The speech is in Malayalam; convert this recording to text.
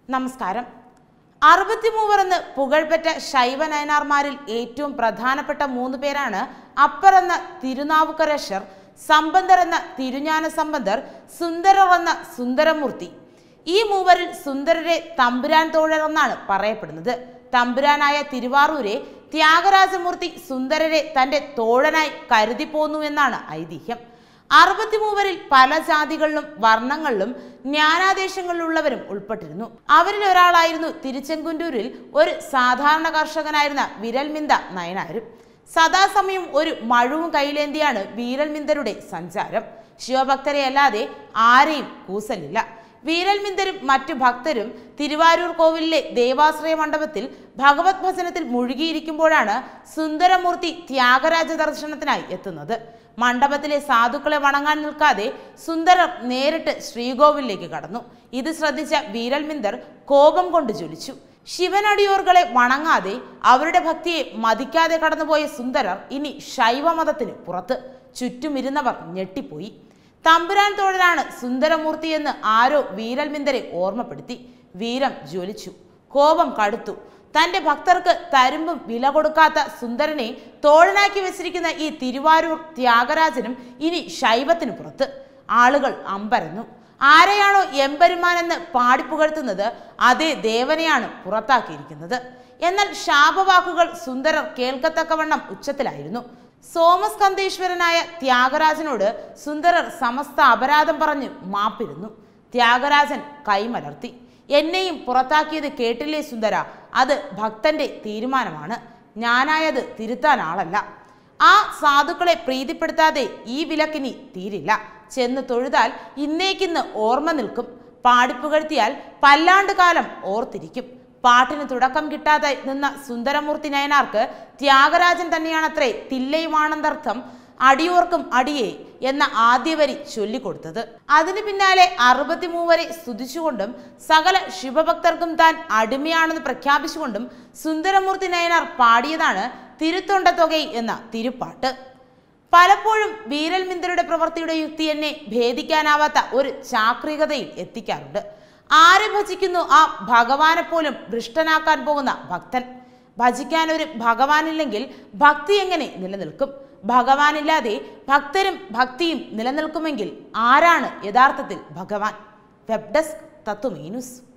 നമസ്കാരം. 63 എന്ന് പുകഴ്പെറ്റ ശൈവ നയനാർമാരിൽ ഏറ്റവും പ്രധാനപ്പെട്ട 3 പേരാണ് അപ്പർ എന്ന തിരുനാവുക്കരശർ, സംബന്ധർ എന്ന തിരുஞான സംബന്ധർ, സുന്ദരർ എന്ന സുന്ദരമൂർത്തി. ഈ മൂവരിൽ സുന്ദരരെ തമ്പുരാൻ തോഴർ എന്നാണ് പറയപ്പെടുന്നത്. തമ്പുരാനായ തിരുവാറൂരെ ത്യാഗരാജമൂർത്തി സുന്ദരരെ തന്റെ തോഴനായി കരുതിപ്പോന്നു എന്നാണ് ഐതിഹ്യം. 63 പല ജാതികളിലും വർണ്ണങ്ങളിലും ജ്ഞാനാദേശങ്ങളിലുള്ളവരും ഉൾപ്പെട്ടിരുന്നു. അവരിൽ ഒരാളായിരുന്നു തിരുച്ചെങ്കുന്റൂരിൽ ഒരു സാധാരണ കർഷകനായിരുന്ന വിരൽമിന്ദ നയനാരും. സദാസമയം ഒരു മഴുവും കൈലേന്തിയാണ് വീരൽമിന്ദരുടെ സഞ്ചാരം. ശിവഭക്തരെ അല്ലാതെ ആരെയും കൂസലില്ല. വീരൽമിന്ദരും മറ്റു ഭക്തരും തിരുവാരൂർ കോവിലിലെ ദേവാശ്രയ മണ്ഡപത്തിൽ ഭഗവത് ഭജനത്തിൽ മുഴുകിയിരിക്കുമ്പോഴാണ് സുന്ദരമൂർത്തി ത്യാഗരാജ ദർശനത്തിനായി എത്തുന്നത്. മണ്ഡപത്തിലെ സാധുക്കളെ വണങ്ങാൻ നിൽക്കാതെ സുന്ദരർ നേരിട്ട് ശ്രീകോവിലേക്ക് കടന്നു. ഇത് ശ്രദ്ധിച്ച വീരൽമിന്ദർ കോപം കൊണ്ട് ജ്വലിച്ചു. ശിവനടിയോർകളെ വണങ്ങാതെ അവരുടെ ഭക്തിയെ മതിക്കാതെ കടന്നുപോയ സുന്ദരർ ഇനി ശൈവമതത്തിന് പുറത്ത്. ചുറ്റുമിരുന്നവർ ഞെട്ടിപ്പോയി. തമ്പുരാൻ തോഴരാണ് സുന്ദരമൂർത്തി എന്ന് ആരോ വീരൽമിന്ദരെ ഓർമ്മപ്പെടുത്തി. വീരം ജ്വലിച്ചു, കോപം കടുത്തു. തന്റെ ഭക്തർക്ക് തരുമ്പും വില കൊടുക്കാത്ത സുന്ദരനെ തോഴനാക്കി വെച്ചിരിക്കുന്ന ഈ തിരുവാരൂർ ത്യാഗരാജനും ഇനി ശൈവത്തിന് പുറത്ത്. ആളുകൾ അമ്പരന്നു. ആരെയാണോ എമ്പെരുമാനെന്ന് പാടിപ്പുകഴ്ത്തുന്നത് അതേ ദേവനെയാണ് പുറത്താക്കിയിരിക്കുന്നത്. എന്നാൽ ശാപവാക്കുകൾ സുന്ദരർ കേൾക്കത്തക്കവണ്ണം ഉച്ചത്തിലായിരുന്നു. സോമസ്കന്ധേശ്വരനായ ത്യാഗരാജനോട് സുന്ദരർ സമസ്ത അപരാധം പറഞ്ഞ് മാപ്പിരുന്നു. ത്യാഗരാജൻ കൈമലർത്തി. എന്നെയും പുറത്താക്കിയത് കേട്ടില്ലേ സുന്ദര, അത് ഭക്തന്റെ തീരുമാനമാണ്. ഞാനായത് തിരുത്താൻ ആളല്ല. ആ സാധുക്കളെ പ്രീതിപ്പെടുത്താതെ ഈ വിലക്കിനി തീരില്ല. ചെന്ന് തൊഴുതാൽ ഇന്നേക്കിന്ന് ഓർമ്മ നിൽക്കും. പാടിപ്പുകഴ്ത്തിയാൽ പല്ലാണ്ട് കാലം ഓർത്തിരിക്കും. പാട്ടിന് തുടക്കം കിട്ടാതെ നിന്ന സുന്ദരമൂർത്തി നയനാർക്ക് ത്യാഗരാജൻ തന്നെയാണത്രേ തില്ലയുമാണെന്നർത്ഥം അടിയോർക്കും അടിയേ എന്ന ആദ്യ വരി ചൊല്ലിക്കൊടുത്തത്. അതിനു പിന്നാലെ 63 സ്തുതിച്ചുകൊണ്ടും സകല ശിവഭക്തർക്കും താൻ അടിമയാണെന്ന് പ്രഖ്യാപിച്ചുകൊണ്ടും സുന്ദരമൂർത്തി നയനാർ പാടിയതാണ് തിരുത്തൊണ്ടത്തൊകൈ എന്ന തിരുപ്പാട്ട്. പലപ്പോഴും വീരൽമിന്ദരുടെ പ്രവൃത്തിയുടെ യുക്തി എന്നെ ഭേദിക്കാനാവാത്ത ഒരു ചാക്രികതയിൽ എത്തിക്കാറുണ്ട്. ആരെ ഭജിക്കുന്നു ആ ഭഗവാനെ പോലും ഭ്രഷ്ടനാക്കാൻ പോകുന്ന ഭക്തൻ. ഭജിക്കാൻ ഒരു ഭഗവാനില്ലെങ്കിൽ ഭക്തി എങ്ങനെ നിലനിൽക്കും? ഭഗവാനില്ലാതെ ഭക്തരും ഭക്തിയും നിലനിൽക്കുമെങ്കിൽ ആരാണ് യഥാർത്ഥത്തിൽ ഭഗവാൻ? Web desk Tathwamayi news.